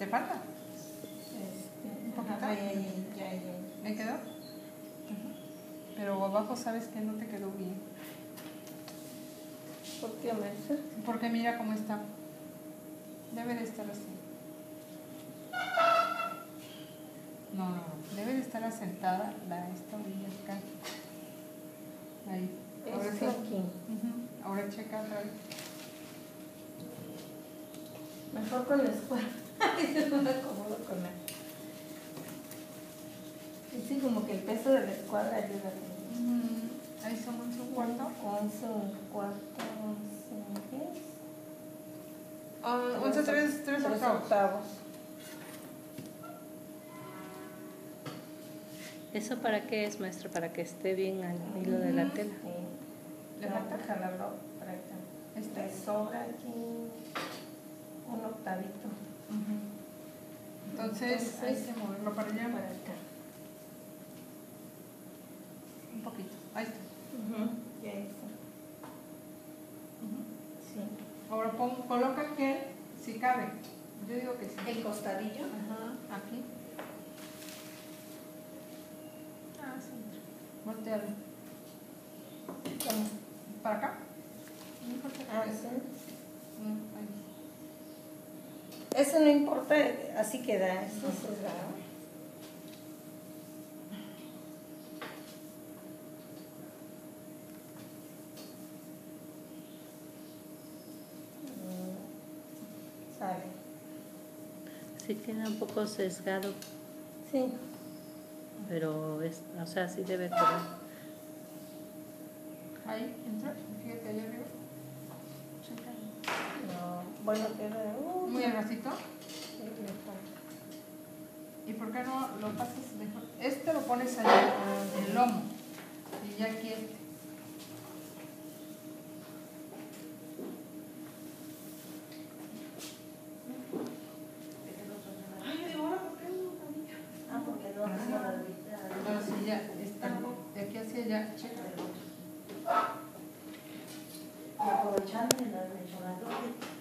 ¿Te falta? Un poquito. Ya. ¿Me quedó? Pero abajo sabes que no te quedó bien. ¿Por qué, maestra? Porque mira cómo está. Debe de estar así. No. Debe de estar asentada esta orilla acá. Ahí. Ahora Esto aquí. Ahora checa otra vez. Mejor con la escuela. No me acomodo con la. Sí, como que el peso de la escuadra ayuda. Ahí son 11 1/4. 11 1/4, 11 11 3 octavos. ¿Eso para qué es, maestra? Para que esté bien al hilo de la tela. Sí. Le falta jalarlo para acá. Le sobra aquí un octavito. Entonces hay que moverlo para allá. Para acá. Un poquito. Ahí está. Ya está. Sí. Ahora coloca aquel si cabe. Yo digo que sí. El costadillo. Aquí. Sí. Voltealo. ¿Cómo? ¿Para acá? Sí. Ahí. Eso no importa, así queda. Eso es cerrado. Sale. Sí queda un poco sesgado, Sí. pero o sea, sí debe quedar. Ahí, entra. Fíjate allá arriba. Checa. No, bueno, queda Muy abracito. ¿Y por qué no lo pasas mejor? Este lo pones allá, en el lomo. Y ya aquí este. Porque no tengo la vista. Ahora sí, ya está. De aquí hacia allá, checa. Aprovechando el mencionador.